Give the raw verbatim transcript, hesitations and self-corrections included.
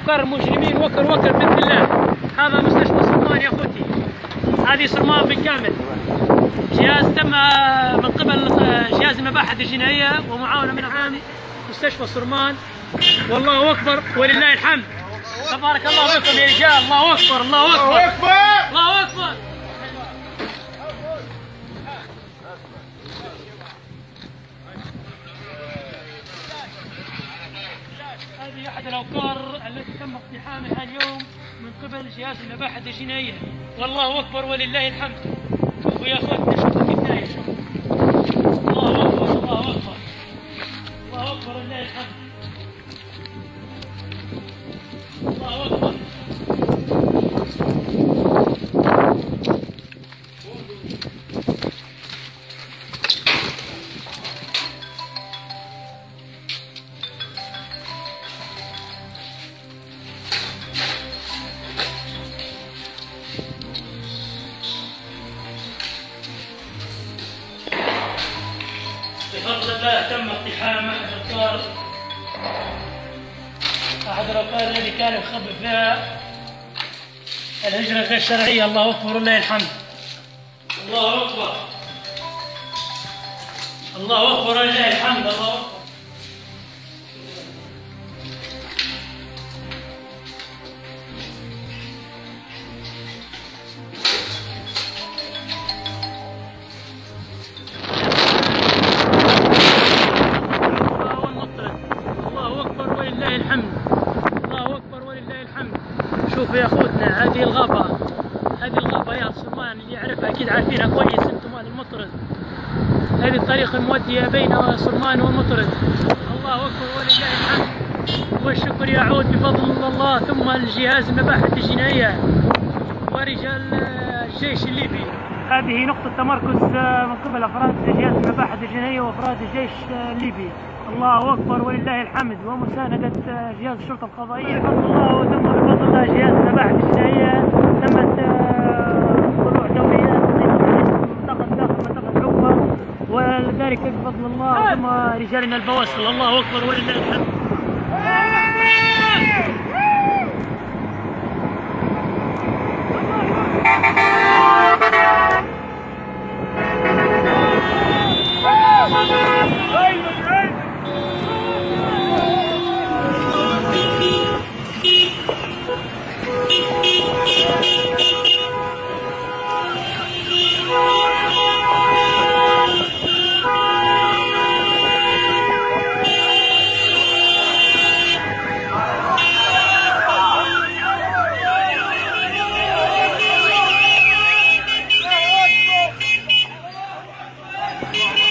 وكر مجرمين وكر وكر باذن الله. هذا مستشفى سرمان يا اخوتي، هذه سرمان بالكامل. جهاز تم من قبل جهاز المباحث الجنائيه ومعاونه من عام مستشفى سرمان. والله اكبر ولله الحمد. تبارك الله بكم يا رجال. الله اكبر الله اكبر الله اكبر. هذه احد الاوكار التي تم اقتحامها اليوم من قبل جهاز المباحث الجنائيه. والله اكبر ولله الحمد. شوفوا يا اخوتنا، شوفوا في البدايه، شوفوا. الله اكبر الله اكبر الله اكبر ولله الحمد. الله اكبر. بفضل الله تم اقتحام احد الاوكار احد الاوكار الذي كان يخبئ فيها الهجره غير الشرعيه. الله اكبر ولله الحمد. الله اكبر الله اكبر ولله الحمد. الله اكبر. شوفوا يا اخوتنا، هذه الغابة، هذه الغابة يا سرمان اللي يعرفها اكيد عارفينها كويس انتم. هذا المطرد، هذه الطريق المودية بين سرمان والمطرد. الله اكبر ولله الحمد والشكر يعود بفضل الله ثم الجهاز المباحث الجنائية ورجال الجيش الليبي. هذه نقطة تمركز من قبل افراد جهاز المباحث الجنائية وافراد الجيش الليبي. الله اكبر ولله الحمد. ومساندة جهاز الشرطة القضائية بفضل الله، وتم بفضل الله جهاز المباحث الجنائية تمت طلوع دوريات منطقة داخل منطقة عقبة، وذلك بفضل الله ثم رجالنا البواسل. الله اكبر ولله الحمد. Yeah.